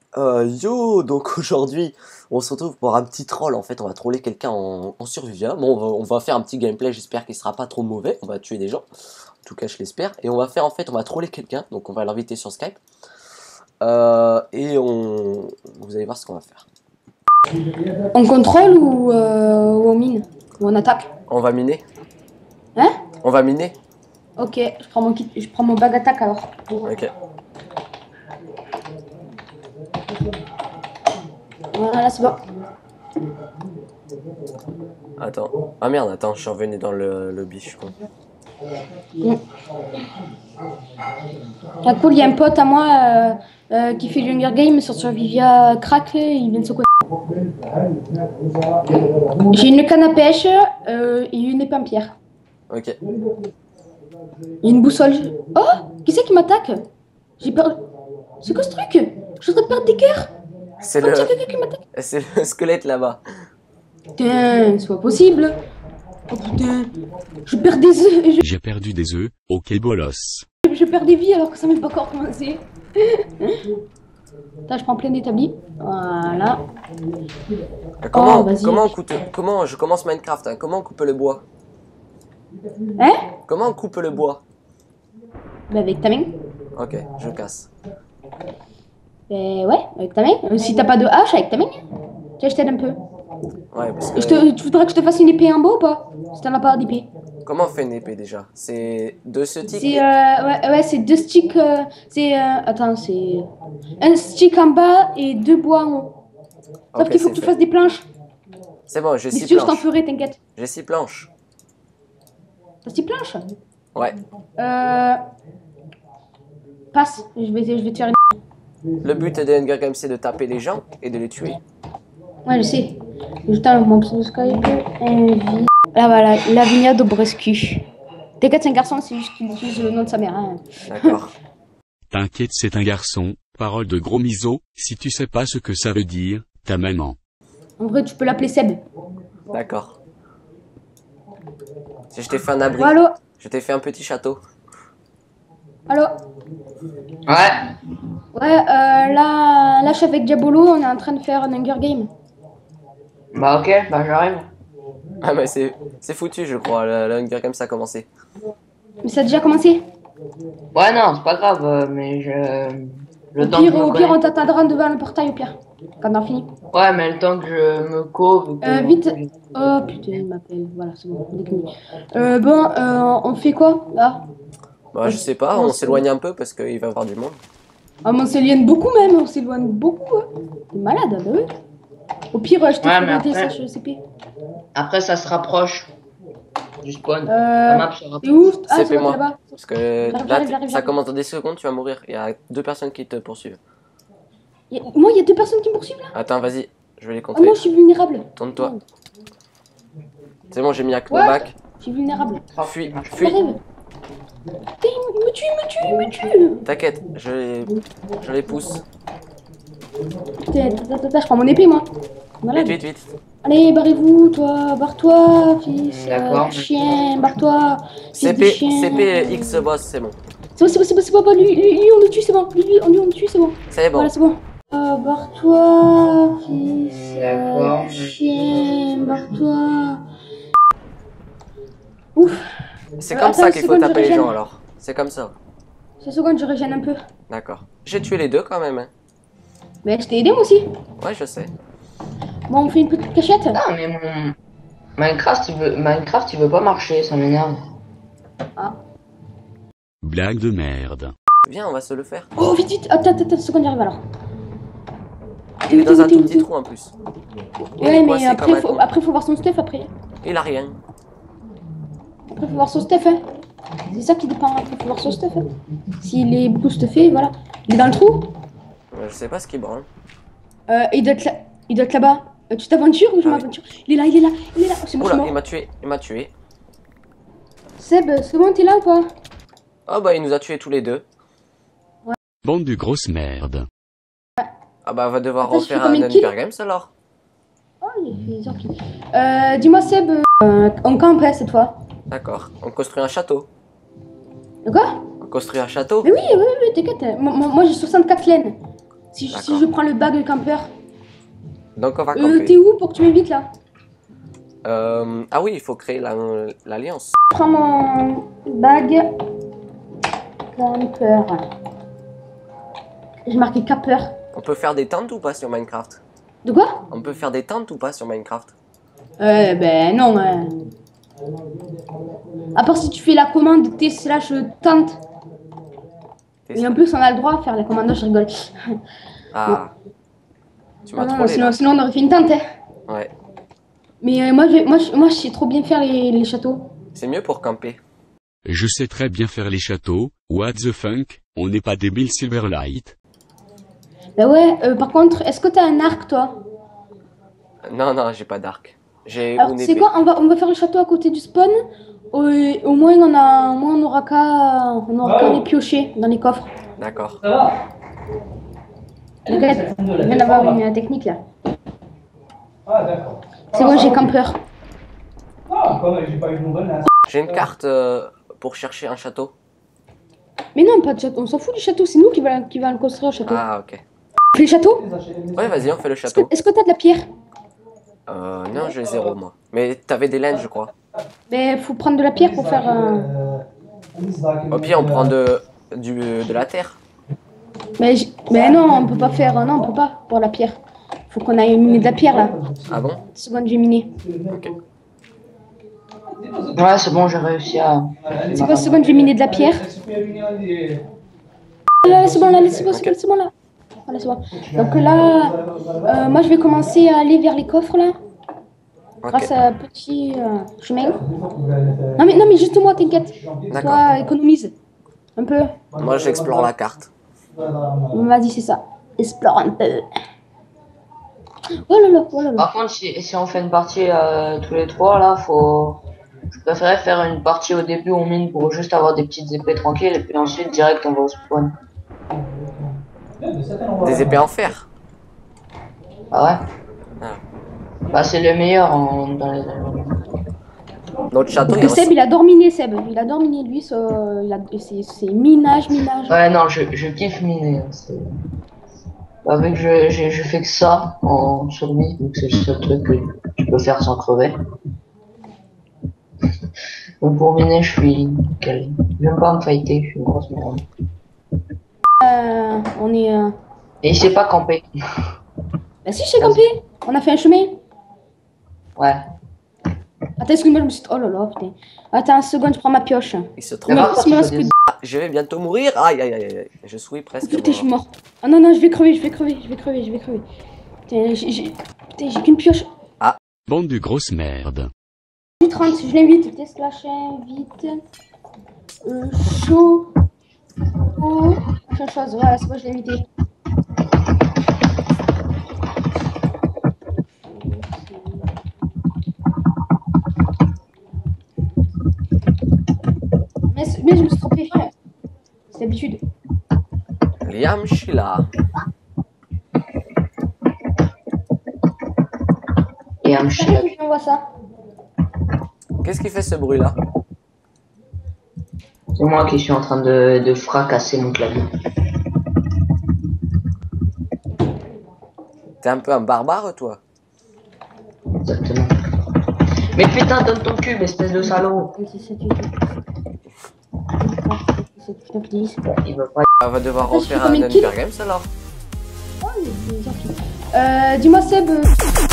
Yo, donc aujourd'hui, on se retrouve pour un petit troll. En fait, on va troller quelqu'un en survivia. Bon, on va faire un petit gameplay. J'espère qu'il sera pas trop mauvais. On va tuer des gens, en tout cas, je l'espère. Et on va faire, en fait, on va troller quelqu'un. Donc, on va l'inviter sur Skype. Vous allez voir ce qu'on va faire. On contrôle ou on mine? Ou on attaque? On va miner. Hein? On va miner. Ok, je prends mon kit, je prends mon bag attaque alors. Ok. Voilà, c'est bon. Attends. Ah merde, attends, je suis revenu dans le lobby, je suis con. Ah, cool, il y a un pote à moi qui fait du Hunger Game sur Survivia crack, il vient de se connaître. J'ai une canne à pêche et une épée en pierre. Ok. Et une boussole. Oh, qui c'est qui m'attaque? J'ai peur. C'est quoi ce truc? Je voudrais perdre des cœurs. C'est Comme quelqu'un qui m'attaque. C'est le squelette là-bas. Putain, c'est pas possible. Oh putain, je perds des œufs. J'ai perdu des œufs, ok bolos. Je perds des vies alors que ça m'est pas encore commencé. Attends, je prends plein d'établis. Voilà. Comment, Oh, vas-y. comment je commence Minecraft, hein. Comment on coupe le bois? Hein? Comment on coupe le bois? Bah avec ta main. Ok, je casse. Ouais, avec ta main. Si t'as pas de hache, avec ta main. Tiens, je t'aide un peu. Ouais, parce que... Tu voudrais que je te fasse une épée en bois ou pas? Si t'en as pas d'épée. Comment on fait une épée déjà? C'est deux sticks? C'est ouais, c'est deux sticks. Attends, c'est un stick en bas et deux bois en haut. Sauf Ok, qu'il faut que tu fasses des planches. C'est bon, j'ai Mais 6 si tu veux, je t'en planches. ferai, t'inquiète. J'ai 6 planches. T'as 6 planches? Ouais. Passe, je vais te faire une... Le but de Hunger Games, c'est de taper les gens et de les tuer. Ouais, je sais. Juste un mon pseudo Skype. Là, voilà, la Vignade d'Obrescu. T'inquiète, c'est un garçon, c'est juste qu'il utilise le nom de sa mère. Hein. D'accord. T'inquiète, c'est un garçon, parole de gros miso, si tu sais pas ce que ça veut dire, ta maman. En vrai, tu peux l'appeler Seb. D'accord. Si je t'ai fait un abri, Oh, allô? je t'ai fait un petit château. Allô? Ouais. Ouais, là, je suis avec Diabolo, on est en train de faire un Hunger Game. Bah ok, bah j'arrive. Ah mais c'est foutu, je crois. Le Hunger Games a commencé. Mais ça a déjà commencé? Ouais non, c'est pas grave, mais le temps que je me Au pire, on connecte. t'attendra devant le portail, au pire. Quand on a fini. Ouais, mais le temps que je me couvre. Vite. Oh putain, il m'appelle. Voilà, c'est bon. Bon, on fait quoi, là? Bah je sais pas, on s'éloigne un peu parce qu'il va y avoir du monde. Ah, mais on s'éloigne beaucoup même, on s'éloigne beaucoup. Hein. T'es malade, bah oui. Au pire, je te Ouais, ferai mais des après- CP. Après ça se rapproche du spawn. Euh, La map se T'es rapproche. où? Ah, C'est c'est bon, moi. t'es là-bas. Parce que J'arrive, là, ça j'arrive. commence dans des secondes, tu vas mourir. Il y a 2 personnes qui te poursuivent. Moi, il y a 2 personnes qui me poursuivent là. Attends, vas-y, je vais les Ah, contrer. moi, je suis vulnérable. Tourne-toi. C'est bon, j'ai mis un Ouais. knockback. Je suis vulnérable. Fuis, fuis. J'arrive. Putain, il me tue, il me tue, il me tue. T'inquiète, je les pousse. Putain, je prends mon épée, moi. Malade. Vite, vite, vite. Allez, barrez-vous, toi. Barre-toi, fils. D'accord. Chien, barre-toi. Fils de CP, chien. CP X boss, c'est bon. C'est bon. Lui, on le tue, c'est bon. Lui, on le tue, c'est bon. C'est bon. Voilà, c'est bon. Barre-toi, fils. D'accord. Chien, barre-toi. Ouf. C'est comme Attends ça une qu'il faut seconde, je taper les régène. gens alors. C'est comme ça. 5 secondes, je régène un peu. D'accord. J'ai tué les deux quand même. Hein. Mais je t'ai aidé, moi aussi. Ouais, je sais. Bon, on fait une petite cachette. Non mais mon Minecraft il veut pas marcher, ça m'énerve. Blague de merde. Viens, on va se le faire. Oh, vite, vite. Attends, 2 secondes, j'arrive alors. Il est dans un T'es où, tout t'es petit où trou en plus. Il Ouais, est mais coincé comme un con. après, faut voir son stuff après. Il a rien. Après, faut voir son stuff, hein. C'est ça qui dépend. Après, faut voir son stuff. Hein. S'il est beaucoup stuffé, voilà. Il est dans le trou. Je sais pas ce qu'il branle. Il doit être là. Il doit être là-bas. Tu t'aventures ou je Ah oui. m'aventure? Il est là, il est là, il est là. C'est bon, je suis Oula, mort. il m'a tué. Seb, c'est bon, t'es là ou pas? Oh bah il nous a tués tous les deux. Bande de grosses merdes. Ah bah on va devoir Attends, je refaire fais un combien de kills Hunger Games alors. Oh, il fait des heures qu'il... dis-moi, Seb, on campe cette fois. D'accord. On construit un château. De quoi? On construit un château. Mais oui, t'inquiète. Moi j'ai 64 laines. Si D'accord. je prends le bag de campeur. Donc on va camper. T'es où pour que tu m'invites là? Ah oui, il faut créer l'alliance. Je prends mon bag campeur. J'ai marqué campeur. On peut faire des tentes ou pas sur Minecraft? De quoi? On peut faire des tentes ou pas sur Minecraft? Ben non. À part si tu fais la commande t/tente. Et en plus, on a le droit à faire la commande. Non, je rigole. Ah. Tu m'as Non, trollé là. sinon, on aurait fait une tente. Hein. Ouais. Mais moi, je sais trop bien faire les châteaux. C'est mieux pour camper. Je sais très bien faire les châteaux, what the funk, on n'est pas débile Silverlight. Bah ouais, par contre, est-ce que t'as un arc, toi? Non, non, j'ai pas d'arc. J'ai Alors, une tu sais épée. quoi, on va faire le château à côté du spawn. Au moins, on aura qu'à les piocher dans les coffres. D'accord. Ça va? Regarde, je viens d'avoir une technique là. Ah, d'accord. C'est bon, j'ai campeur. Ah, comme j'ai pas eu de nouvelles là. J'ai une carte pour chercher un château. Mais non, pas de château, on s'en fout du château, c'est nous qui va le construire, le château. Ah, ok. On fait le château? Ouais, vas-y, on fait le château. Est-ce que t'as de la pierre? Non, j'ai 0 moi. Mais t'avais des laines, je crois. Mais faut prendre de la pierre pour faire Au pire, on prend de la terre. Mais non, on peut pas faire. Non, on peut pas pour la pierre. Faut qu'on aille miner de la pierre là. Ah bon? Seconde, j'ai miné. Ok. Ouais, c'est bon, j'ai réussi à. C'est quoi, seconde, j'ai miné de la pierre? Là, c'est bon, là, c'est bon, c'est bon là. Voilà, c'est bon. Donc là, moi je vais commencer à aller vers les coffres là. Grâce à un petit chemin. Non mais juste moi, t'inquiète. D'accord. Toi, économise. Un peu. Moi, j'explore la carte. Vas-y, c'est ça. Explore un peu. Oh là là, oh là là. Par contre, si on fait une partie tous les trois, là, je préférais faire une partie au début, on mine pour juste avoir des petites épées tranquilles, et puis ensuite, direct, on va au spawn. Des épées en fer. Ah ouais? Ah. Bah, c'est le meilleur dans les. Notre château, Parce que Seb, il adore miner, Seb. Il adore miner, lui. C'est minage. Ouais, non, je kiffe miner. Bah, vu que je fais que ça en survie, donc c'est le seul truc que tu peux faire sans crever. Donc pour miner, je suis calé. J'aime pas me fighter, je suis une grosse merde. On est. Et il sait pas camper. Bah si, je sais camper. On a fait un chemin. Ouais. Attends, excuse-moi, je me suis. Oh là là, putain. Attends, une seconde, je prends ma pioche. Il se Mais trouve. par contre, il me il reste faut des- que- Ah, je vais bientôt mourir. Aïe, aïe, aïe, aïe. Je suis presque Putain, je suis mort. mort. Ah non, je vais crever. Putain, j'ai qu'une pioche. Bande de grosses merdes. 30, je l'invite. Tesla, invite. Chaud. Oh. Machin chose. Voilà, c'est moi, je l'ai invité. Mais je me suis trompé. C'est d'habitude. Liam Sheila. Et un chien. On voit ça. Qu'est-ce qui fait ce bruit-là? C'est moi qui suis en train de fracasser mon clavier. T'es un peu un barbare, toi? Exactement. Mais putain, donne ton cul, espèce de salaud. 17, 8, 9, 10. Il veut pas. On va devoir Après, je refaire fais un combien de kills Hunger Games alors? Dis-moi Seb,